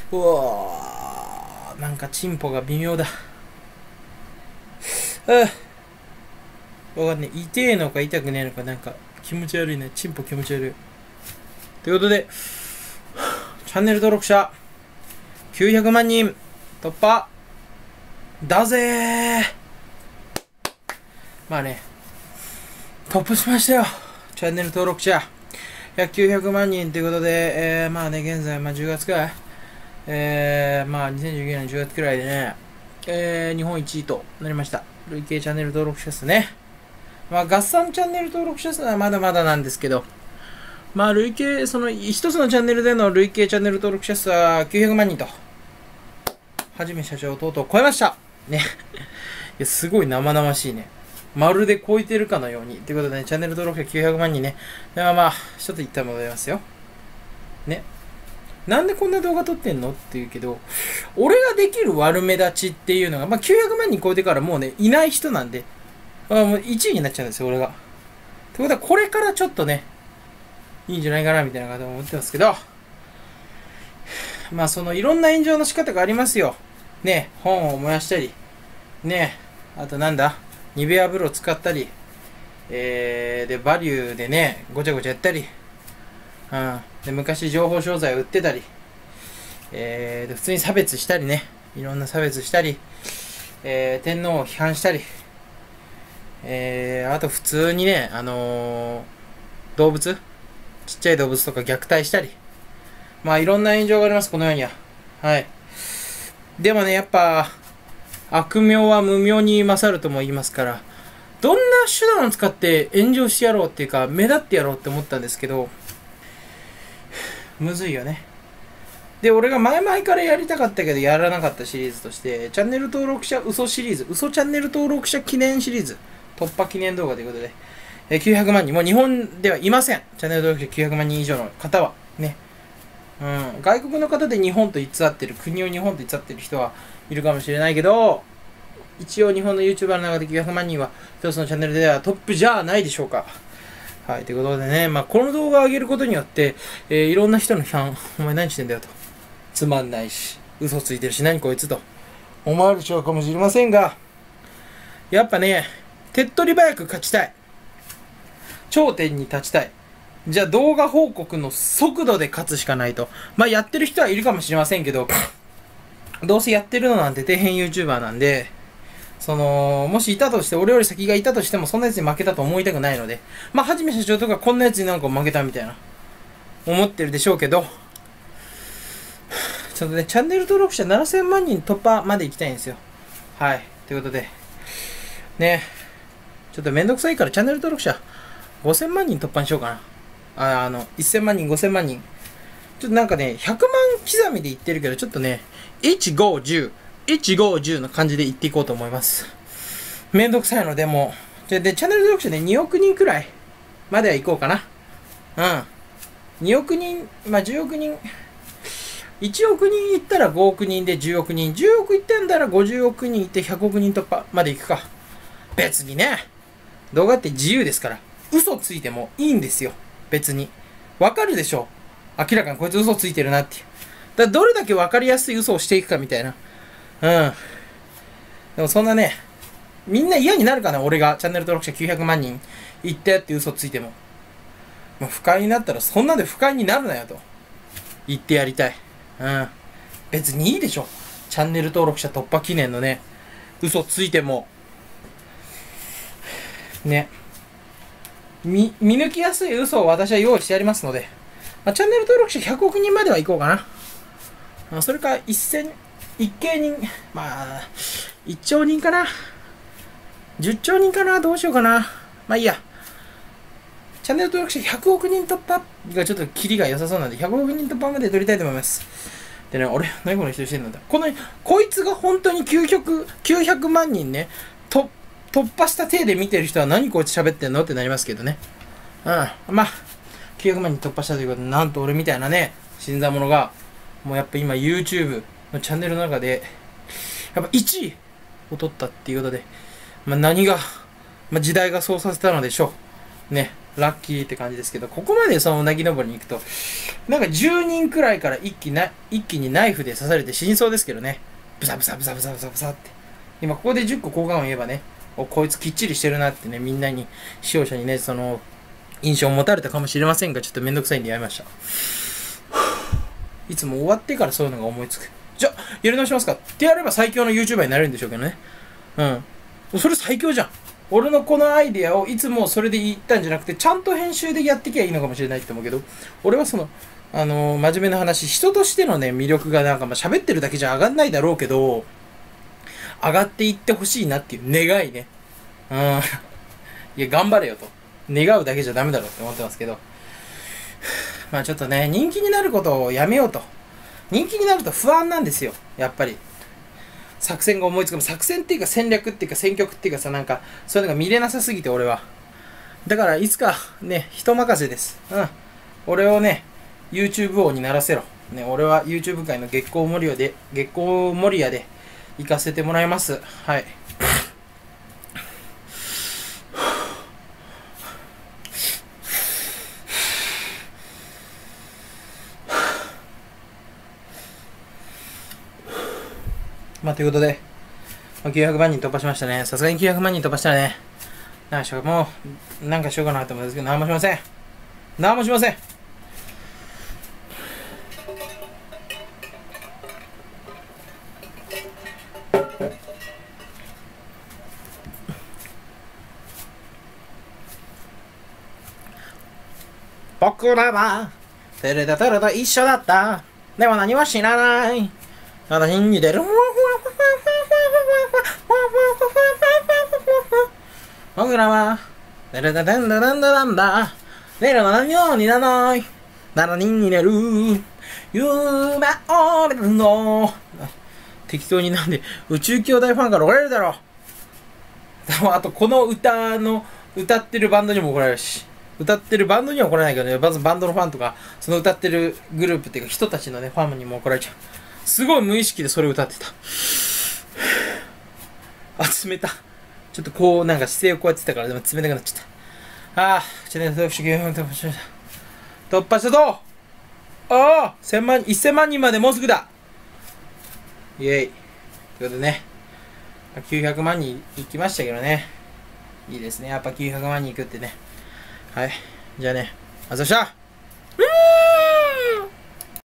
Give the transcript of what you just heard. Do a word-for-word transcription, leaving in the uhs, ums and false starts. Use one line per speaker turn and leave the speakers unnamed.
うわー、なんかチンポが微妙だ。ああ、わかんねえ。痛えのか痛くねえのか、なんか気持ち悪いね。チンポ気持ち悪い。ということで、チャンネル登録者きゅうひゃくまんにん突破だぜー。まあね、トップしましたよ。チャンネル登録者きゅうひゃくまんにんということで、えー、まあね、現在、まあ、じゅうがつくらい、えー、まあにせんじゅうきゅうねんじゅうがつくらいでね、えー、日本いちいとなりました。累計チャンネル登録者数ね。まあ、合算チャンネル登録者数はまだまだなんですけど、まあ、累計、その一つのチャンネルでの累計チャンネル登録者数はきゅうひゃくまんにんと、はじめ社長をとうとう超えました。ね。いや、すごい生々しいね。まるで超えてるかのように。ということでね、チャンネル登録者きゅうひゃくまんにんね。ではまあ、ちょっと一旦戻りますよ。ね。なんでこんな動画撮ってんのって言うけど、俺ができる悪目立ちっていうのが、まあきゅうひゃくまんにん超えてからもうね、いない人なんで、あもういちいになっちゃうんですよ、俺が。ということは、これからちょっとね、いいんじゃないかな、みたいなこと思ってますけど、まあそのいろんな炎上の仕方がありますよ。ね、本を燃やしたり、ね、あとなんだ、ニベア風呂使ったり、えー、で、バリューでね、ごちゃごちゃやったり、うん、で、昔情報商材を売ってたり、えー、で、普通に差別したりね、いろんな差別したり、えー、天皇を批判したり、えー、あと普通にね、あのー、動物ちっちゃい動物とか虐待したり、まあいろんな炎上があります、このようには。はい。でもね、やっぱ、悪名は無名に勝るとも言いますから、どんな手段を使って炎上してやろうっていうか、目立ってやろうって思ったんですけど、むずいよね。で、俺が前々からやりたかったけど、やらなかったシリーズとして、チャンネル登録者嘘シリーズ、嘘チャンネル登録者記念シリーズ、突破記念動画ということで、えきゅうひゃくまんにん、もう日本ではいません。チャンネル登録者きゅうひゃくまんにん以上の方は。ね。うん。外国の方で日本と偽ってる、国を日本と偽ってる人はいるかもしれないけど、一応日本の YouTuber の中できゅうひゃくまんにんは一つのチャンネルではトップじゃないでしょうか。はい、ということでね、まあ、この動画を上げることによって、えー、いろんな人の批判、お前何してんだよと。つまんないし、嘘ついてるし、何こいつと思われちゃうかもしれませんが、やっぱね、手っ取り早く勝ちたい。頂点に立ちたい。じゃあ動画報告の速度で勝つしかないと。まあ、やってる人はいるかもしれませんけど、どうせやってるのなんて底辺 YouTuber なんで、その、もしいたとして、俺より先がいたとしても、そんなやつに負けたと思いたくないので、まあ、はじめ社長とかこんなやつになんか負けたみたいな、思ってるでしょうけど、ちょっとね、チャンネル登録者ななせんまんにん突破まで行きたいんですよ。はい。ということで、ね、ちょっとめんどくさいからチャンネル登録者ごせんまんにん突破にしようかな。あ、あの、せんまんにん、ごせんまんにん。ちょっとなんかね、ひゃくまん刻みで言ってるけど、ちょっとね、いち、ご、じゅう、いち、ご、じゅうの感じで言っていこうと思います。めんどくさいので、もう。で、でチャンネル登録者でにおくにんくらいまでは行こうかな。うん。におくにん、まあ、じゅうおくにん。いちおくにんいったらごおくにんでじゅうおくにん。じゅうおくいってんだらごじゅうおくにんいってひゃくおくにん突破まで行くか。別にね。動画って自由ですから。嘘ついてもいいんですよ。別に。わかるでしょ。明らかにこいつ嘘ついてるなっていう。だからどれだけわかりやすい嘘をしていくかみたいな。うん。でもそんなね、みんな嫌になるかな、俺がチャンネル登録者きゅうひゃくまんにんいったよって嘘ついても。まあ、不快になったらそんなで不快になるなよと言ってやりたい。うん。別にいいでしょ。チャンネル登録者突破記念のね、嘘ついても。ね。見、見抜きやすい嘘を私は用意してやりますので、まあ、チャンネル登録者ひゃくおくにんまでは行こうかな。まあ、それかせん、一京人、まあ、いっちょうにんかな。じゅっちょうにんかな。どうしようかな。まあいいや。チャンネル登録者ひゃくおくにん突破がちょっとキリが良さそうなんで、ひゃくおくにん突破まで取りたいと思います。でね、俺、何この人してんのだ。この、こいつが本当にきゅうひゃく、きゅうひゃくまんにんね、と、突破した体で見てる人は何こいつ喋ってんのってなりますけどね。うん。まあ、きゅうひゃくまんにん突破したということで、なんと俺みたいなね、新参者が、もうやっぱ今 YouTube のチャンネルの中で、やっぱいちいを取ったっていうことで、まあ何が、まあ時代がそうさせたのでしょう。ね、ラッキーって感じですけど、ここまでそのうなぎ登りに行くと、 なんかじゅうにんくらいから一気な一気にナイフで刺されて死にそうですけどね。ブサブサブサブサブサブサって。今ここでじゅっこ効果音言えばね、おこいつきっちりしてるなってね、みんなに、視聴者にね、その、印象を持たれたかもしれませんが、ちょっとめんどくさいんでやめました。いつも終わってからそういうのが思いつく。じゃあ、やり直しますかってやれば最強の YouTuber になれるんでしょうけどね。うん。それ最強じゃん。俺のこのアイディアをいつもそれで言ったんじゃなくて、ちゃんと編集でやってきゃいいのかもしれないって思うけど、俺はその、あのー、真面目な話、人としてのね、魅力がなんかまあ喋ってるだけじゃ上がんないだろうけど、上がっていってほしいなっていう願いね。うん。いや、頑張れよと。願うだけじゃダメだろって思ってますけど。まあちょっとね、人気になることをやめようと。人気になると不安なんですよ。やっぱり。作戦が思いつく。作戦っていうか戦略っていうか戦局っていうかさ、なんか、そういうのが見れなさすぎて俺は。だからいつかね、人任せです。うん。俺をね、YouTube 王にならせろ。ね、俺は YouTube 界の月光守屋で、月光守屋で行かせてもらいます。はい。まあ、ということで、まあ、きゅうひゃくまんにん突破しましたね。さすがにきゅうひゃくまんにん突破したらね、なんかしよう、もう、なんかしようかなと思うんですけど、なんもしません。なんもしません。僕らは、テレタテレと一緒だった。でも何も知らない。私に出る。僕らは、テレタテレタタタタタ。寝るの何もにならない。ななにんに寝る。夢を見るの。適当になんで、宇宙兄弟ファンから怒られるだろう。あと、この歌の、歌ってるバンドにも怒られるし。歌ってるバンドには怒られないけどね、まずバンドのファンとか、その歌ってるグループっていうか人たちのね、ファンにも怒られちゃう。すごい無意識でそれを歌ってた。あ、冷た。ちょっとこう、なんか姿勢をこうやってたから、でも冷たくなっちゃった。ああ、ちょっと不思議、突破した。突破したぞああ、千万、一千万人までもうすぐだイェイ。ということでね、きゅうひゃくまん人行きましたけどね。いいですね。やっぱきゅうひゃくまん人行くってね。はい。じゃあね、あざした